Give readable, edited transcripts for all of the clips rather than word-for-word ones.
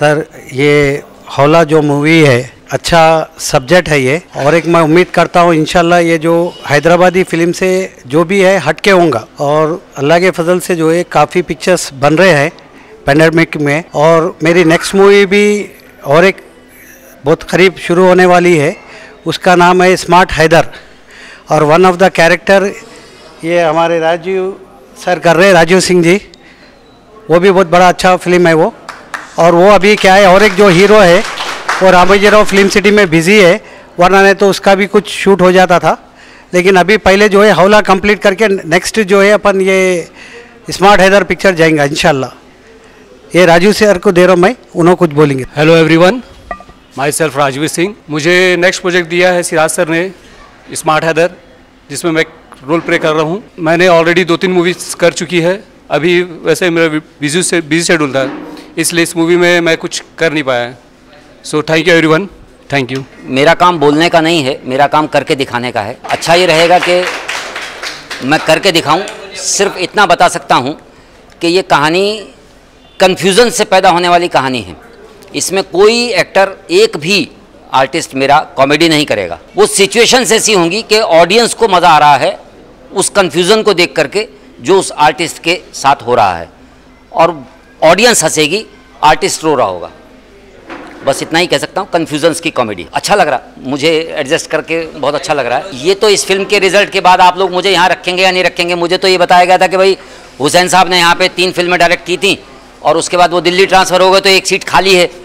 Sir ये हौला जो मूवी है अच्छा सब्जेक्ट है ये, और एक मैं उम्मीद करता हूँ इंशाल्लाह ये जो हैदराबादी फिल्म से जो भी है हटके होगा, और अल्लाह के फजल से जो है काफ़ी पिक्चर्स बन रहे हैं पैंडेमिक में, और मेरी नेक्स्ट मूवी भी और एक बहुत करीब शुरू होने वाली है, उसका नाम है स्मार्ट हैदर, और वन ऑफ द कैरेक्टर ये हमारे राजीव सर कर रहे हैं, राजीव सिंह जी, वो भी बहुत बड़ा अच्छा फिल्म है वो। और वो अभी क्या है, और एक जो हीरो है वो रामोजीराव फिल्म सिटी में बिजी है, वरना नहीं तो उसका भी कुछ शूट हो जाता था, लेकिन अभी पहले जो है हौला कंप्लीट करके नेक्स्ट जो है अपन ये स्मार्ट हैदर पिक्चर जाएंगे इंशाल्लाह। ये राजीव सर को दे रहा हूँ मैं, उन्होंने कुछ बोलेंगे। Hello everyone, myself Rajveer Singh. मुझे नेक्स्ट प्रोजेक्ट दिया है सिराज सर ने, स्मार्ट हैदर, जिसमें मैं रोल प्ले कर रहा हूँ। मैंने ऑलरेडी 2-3 मूवीज़ कर चुकी है, अभी वैसे मेरा बिजी शेड्यूल था, इसलिए इस मूवी में मैं कुछ कर नहीं पाया। So thank you everyone, thank you. मेरा काम बोलने का नहीं है, मेरा काम करके दिखाने का है। अच्छा ये रहेगा कि मैं करके दिखाऊं। सिर्फ इतना बता सकता हूं कि ये कहानी कन्फ्यूज़न से पैदा होने वाली कहानी है। इसमें कोई एक्टर, एक भी आर्टिस्ट मेरा कॉमेडी नहीं करेगा। वो सिचुएशंस ऐसी होंगी कि ऑडियंस को मज़ा आ रहा है उस कन्फ्यूज़न को देख करके जो उस आर्टिस्ट के साथ हो रहा है, और ऑडियंस हंसेगी, आर्टिस्ट रो रहा होगा। बस इतना ही कह सकता हूँ, कन्फ्यूजन्स की कॉमेडी। अच्छा लग रहा, मुझे एडजस्ट करके बहुत अच्छा लग रहा है। ये तो इस फिल्म के रिजल्ट के बाद आप लोग मुझे यहाँ रखेंगे या नहीं रखेंगे। मुझे तो ये बताया गया था कि भाई हुसैन साहब ने यहाँ पे 3 फिल्में डायरेक्ट की थी, और उसके बाद वो दिल्ली ट्रांसफ़र हो गए तो एक सीट खाली है,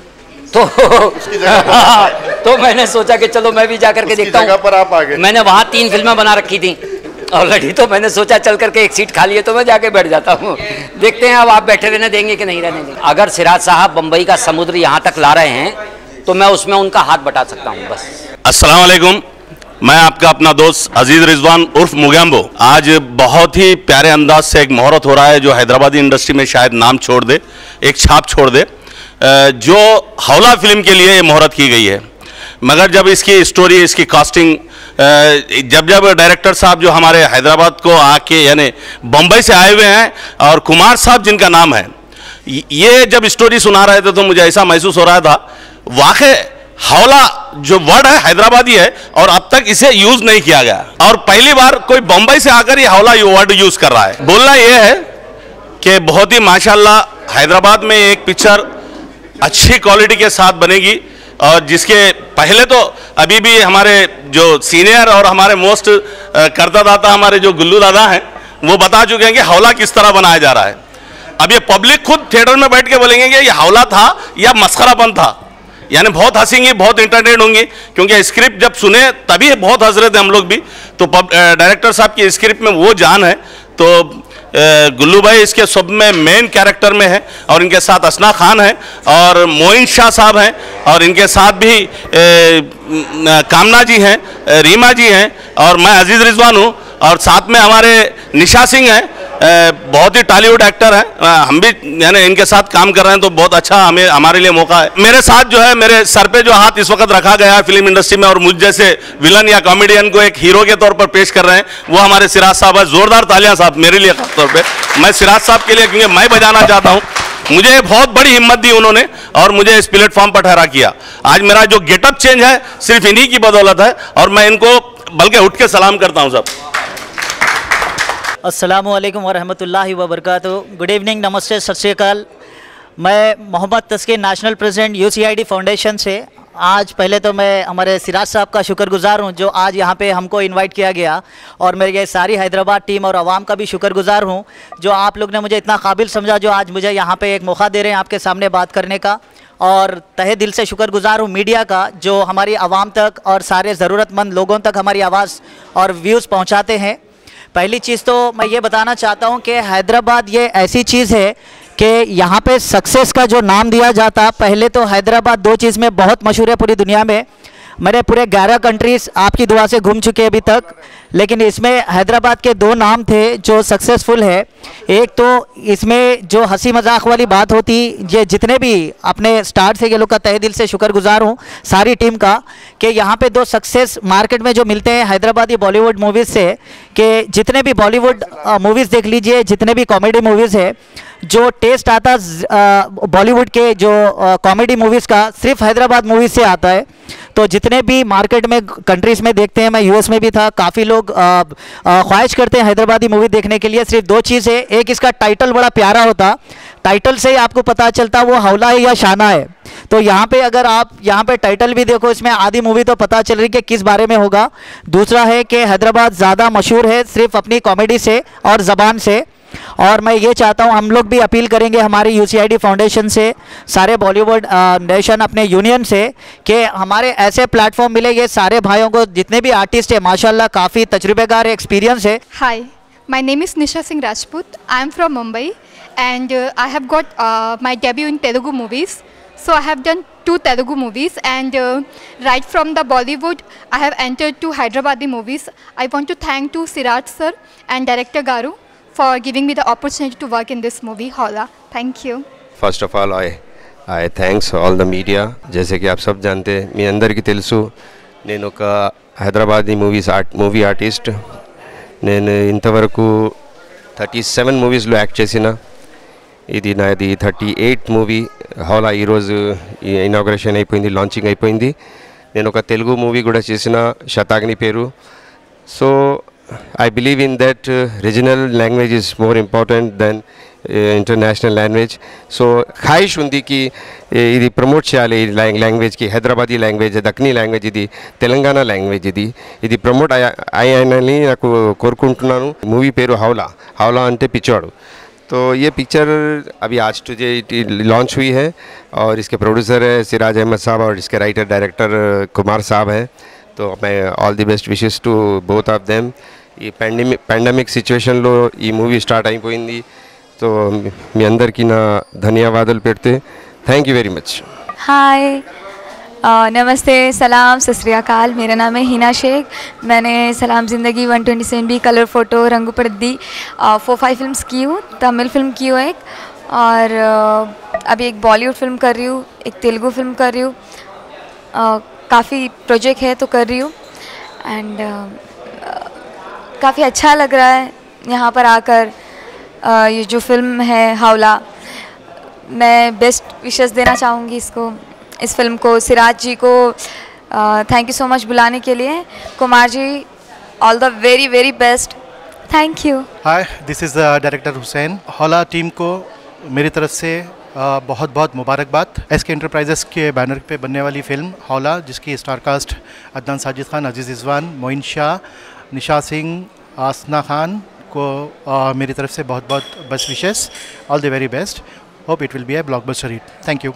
तो मैंने सोचा कि चलो मैं भी जा करके देखता हूँ। मैंने वहाँ 3 फिल्में बना रखी थी ऑलरेडी, तो मैंने सोचा चल करके एक सीट खाली है तो मैं जाके बैठ जाता हूँ। देखते हैं अब आप बैठे रहने देंगे कि नहीं रहने देंगे। अगर सिराज साहब बम्बई का समुद्र यहाँ तक ला रहे हैं तो मैं उसमें उनका हाथ बटा सकता हूँ बस। अस्सलाम वालेकुम, मैं आपका अपना दोस्त अजीज रिजवान उर्फ मुगैम्बो। आज बहुत ही प्यारे अंदाज से एक मुहूर्त हो रहा है जो हैदराबादी इंडस्ट्री में शायद नाम छोड़ दे, एक छाप छोड़ दे, जो हौला फिल्म के लिए ये मुहूर्त की गई है। मगर जब इसकी स्टोरी, इसकी कास्टिंग, जब डायरेक्टर साहब जो हमारे हैदराबाद को आके यानी बम्बई से आए हुए हैं, और कुमार साहब जिनका नाम है, ये जब स्टोरी सुना रहे थे तो मुझे ऐसा महसूस हो रहा था वाकई हौला जो वर्ड है हैदराबादी है, और अब तक इसे यूज नहीं किया गया, और पहली बार कोई बम्बई से आकर ये हौला वर्ड यूज कर रहा है। बोलना यह है कि बहुत ही माशाल्लाह हैदराबाद में एक पिक्चर अच्छी क्वालिटी के साथ बनेगी, और जिसके पहले तो अभी भी हमारे जो सीनियर और हमारे मोस्ट करता दाता हमारे जो गुल्लू दादा हैं वो बता चुके हैं कि हौला किस तरह बनाया जा रहा है। अब ये पब्लिक खुद थिएटर में बैठ के बोलेंगे कि ये हौला था या मस्खरापन था, यानी बहुत हंसेंगी, बहुत इंटरटेन होंगी, क्योंकि स्क्रिप्ट जब सुने तभी बहुत हंस रहे थे हम लोग भी। तो डायरेक्टर साहब की स्क्रिप्ट में वो जान है, तो गुल्लू भाई इसके सब में मेन कैरेक्टर में है, और इनके साथ असना खान है और मोइन शाह साहब हैं, और इनके साथ भी कामना जी हैं, रीमा जी हैं, और मैं अजीज़ रिजवान हूँ, और साथ में हमारे निशा सिंह हैं, बहुत ही टॉलीवुड एक्टर हैं। हम भी यानी इनके साथ काम कर रहे हैं तो बहुत अच्छा हमारे लिए मौका है। मेरे साथ जो है, मेरे सर पे जो हाथ इस वक्त रखा गया है फिल्म इंडस्ट्री में, और मुझ जैसे विलन या कॉमेडियन को एक हीरो के तौर पर पेश कर रहे हैं, वो हमारे सिराज साहब है। जोरदार तालियां साहब मेरे लिए खास तौर पे, मैं सिराज साहब के लिए, क्योंकि मैं बजाना चाहता हूँ। मुझे बहुत बड़ी हिम्मत दी उन्होंने और मुझे इस प्लेटफॉर्म पर ठहरा किया। आज मेरा जो गेटअप चेंज है सिर्फ इन्हीं की बदौलत है, और मैं इनको बल्कि उठ के सलाम करता हूँ सब। अस्सलामुअलैकुम वरहमतुल्लाहि वबरकातुहू। गुड इवनिंग, नमस्ते, सत श्री अकाल। मैं Mohammad Taskeer, national president UCID foundation से। आज पहले तो मैं हमारे सिराज साहब का शुक्रगुजार हूं जो आज यहाँ पे हमको इनवाइट किया गया, और मेरे सारी हैदराबाद टीम और आवाम का भी शुक्रगुजार हूं जो आप लोग ने मुझे इतना काबिल समझा, जो आज मुझे यहाँ पे एक मौका दे रहे हैं आपके सामने बात करने का। और तहे दिल से शुक्रगुजार हूँ मीडिया का जो हमारी आवाम तक और सारे ज़रूरतमंद लोगों तक हमारी आवाज़ और व्यूज़ पहुँचाते हैं। पहली चीज़ तो मैं ये बताना चाहता हूँ कि हैदराबाद ये ऐसी चीज़ है कि यहाँ पे सक्सेस का जो नाम दिया जाता, पहले तो हैदराबाद 2 चीज़ में बहुत मशहूर है पूरी दुनिया में। मेरे पूरे 11 कंट्रीज़ आपकी दुआ से घूम चुके अभी तक, लेकिन इसमें हैदराबाद के दो नाम थे जो सक्सेसफुल है। एक तो इसमें जो हंसी मजाक वाली बात होती, ये जितने भी अपने स्टार से ये लोग का तहे दिल से शुक्रगुजार हूँ सारी टीम का, कि यहाँ पे दो सक्सेस मार्केट में जो मिलते हैं हैदराबादी बॉलीवुड मूवीज़ से, कि जितने भी बॉलीवुड मूवीज़ देख लीजिए, जितने भी कॉमेडी मूवीज़ है, जो टेस्ट आता बॉलीवुड के जो कॉमेडी मूवीज़ का सिर्फ हैदराबाद मूवीज़ से आता है। तो जितने भी मार्केट में कंट्रीज़ में देखते हैं, मैं यूएस में भी था, काफ़ी लोग ख्वाहिश करते हैं हैदराबादी मूवी देखने के लिए। सिर्फ दो चीज़ है, एक इसका टाइटल बड़ा प्यारा होता, टाइटल से ही आपको पता चलता वो हौला है या शाना है। तो यहाँ पे अगर आप यहाँ पे टाइटल भी देखो, इसमें आधी मूवी तो पता चल रही कि किस बारे में होगा। दूसरा है कि हैदराबाद ज़्यादा मशहूर है सिर्फ अपनी कॉमेडी से और ज़बान से, और मैं ये चाहता हूँ, हम लोग भी अपील करेंगे हमारी यूसीआईडी फाउंडेशन से, सारे बॉलीवुड नेशन अपने यूनियन से, कि हमारे ऐसे प्लेटफॉर्म मिले। ये सारे भाइयों को, जितने भी आर्टिस्ट है माशाल्लाह काफ़ी तजुर्बेकार एक्सपीरियंस है। Hi, my name is Nisha Singh Rajput. I am from Mumbai and I have got my debut in Telugu movies. So I have done 2 Telugu movies and right from the Bollywood I have entered to Hyderabadi movies. I want to thank to Siraj sir and director Garu for giving me the opportunity to work in this movie, Hola. Thank you. First of all, I thanks all the media. जैसे कि आप सब जानते हैं, मी अंदर की తెలుసు, నేను ఒక హైదరాబాదీ మూవీ ఆర్టిస్ట్. నేను ఇంతవరకు 37 మూవీస్లో యాక్ట్ చేసిన, ఇది నాది 38th మూవీ. హౌలా ఈరోజు ఇనాగ్రేషన్ అయిపోయింది, లాంచింగ్ అయిపోయింది. నేను ఒక తెలుగు మూవీ కూడా చేసిన, శతాగ్ని పేరు. So I believe in that regional language is more important than international language. So ఖాయిష్ ఉంది కి ఇది ప్రమోట్ చేయాలి, ఈ లాంగ్వేజ్ కి, హైదరాబాదీ లాంగ్వేజ్, దక్కనీ లాంగ్వేజ్, ఇది తెలంగాణ లాంగ్వేజ్, ఇది ప్రమోట్ అయ్యానని నాకు కోరుకుంటున్నాను. మూవీ పేరు హౌలా అంటే పిచ్చోడు. तो ये पिक्चर अभी आज टुडे लॉन्च हुई है और इसके प्रोड्यूसर है सिराज अहमद साहब और इसके राइटर डायरेक्टर कुमार साहब हैं. तो मैं all the best wishes to both of them. ఈ పాండమిక్ సిచ్యువేషన్లో ఈ మూవీ స్టార్ట్ అయిపోయింది. तो మీ అందరికీ నా ధన్యవాదాలు పెడితే thank you very much. Hi, नमस्ते, सलाम, सत श्री अकाल. मेरा नाम है हिना शेख. मैंने Salaam Zindagi 127B, colour photo, रंगू पर्दी 4-5 फिल्म्स की हूँ. तमिल फिल्म की हूँ एक, और अभी एक बॉलीवुड फिल्म कर रही हूँ, एक तेलुगु फिल्म कर रही हूँ. काफ़ी प्रोजेक्ट है तो कर रही हूँ. एंड काफ़ी अच्छा लग रहा है यहाँ पर आकर. ये जो फिल्म है हौला, मैं बेस्ट विशेस देना चाहूँगी इस फिल्म को. सिराज जी को थैंक यू सो मच बुलाने के लिए. Kumar ji, all the very very best. Thank you. Hi, this is director Hussain. Haula team को मेरी तरफ से बहुत बहुत मुबारकबाद. एसके एंटरप्राइजेस के बैनर पे बनने वाली फिल्म हौला, जिसकी स्टारकास्ट अदनान साजिद खान, अजीज़ रिजवान, मोइन शाह, निशा सिंह, आसना खान को मेरी तरफ से बहुत बहुत best wishes. All the very best. Hope it will be a blockbuster hit. Thank you.